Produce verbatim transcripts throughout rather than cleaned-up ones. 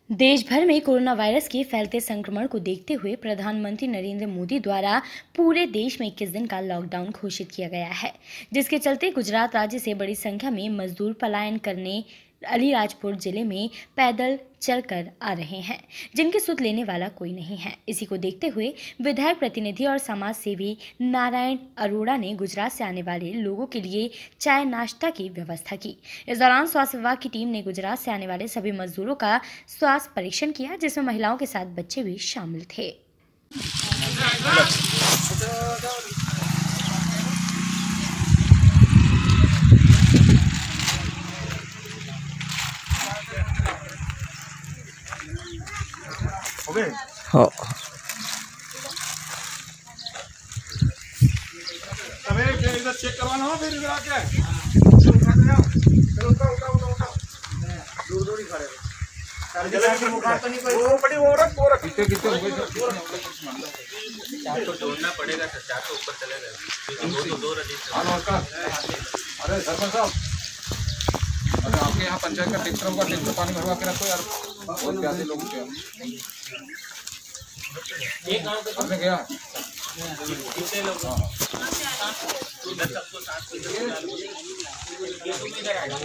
देश भर में कोरोना वायरस के फैलते संक्रमण को देखते हुए प्रधानमंत्री नरेंद्र मोदी द्वारा पूरे देश में इक्कीस दिन का लॉकडाउन घोषित किया गया है, जिसके चलते गुजरात राज्य से बड़ी संख्या में मजदूर पलायन करने अलीराजपुर जिले में पैदल चलकर आ रहे हैं, जिनकी सुध लेने वाला कोई नहीं है। इसी को देखते हुए विधायक प्रतिनिधि और समाज सेवी नारायण अरोड़ा ने गुजरात से आने वाले लोगों के लिए चाय नाश्ता की व्यवस्था की। इस दौरान स्वास्थ्य विभाग की टीम ने गुजरात से आने वाले सभी मजदूरों का स्वास्थ्य परीक्षण किया, जिसमें महिलाओं के साथ बच्चे भी शामिल थे। हाँ, इधर चेक करवाना हो, फिर इधर आके चलो उठा उठा उठा उठा दूर दूर ही खड़े रहो। जलन की बुखार तो नहीं कोई वो बड़ी वो रख वो रख कितने कितने हो गए चार तो जोड़ना पड़ेगा सर, चार तो ऊपर चले गए, दो तो दो रजिस्टर। हां नमस्कार। अरे सरपंच साहब, अरे आपके यहाँ पंचायत का ट्रैक्टर होगा, ट्रैक्टर पानी भरवा के रखो यार, बहुत प्यासे लोग हैं। एक गांव पे आपने गया कितने लोग इधर सबको साथ में ये तुम इधर आए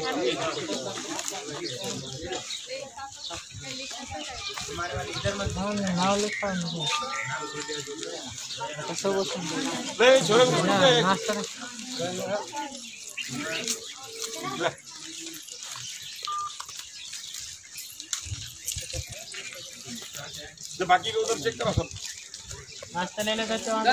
तुम्हारे वाले इधर मत नाम लिखा नहीं है सब रे छोरे को नाश्ता तो बाकी को उधर चेक करो सब नाश्ता लेने का तो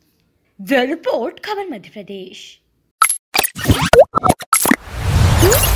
रिपोर्ट खबर मध्य प्रदेश।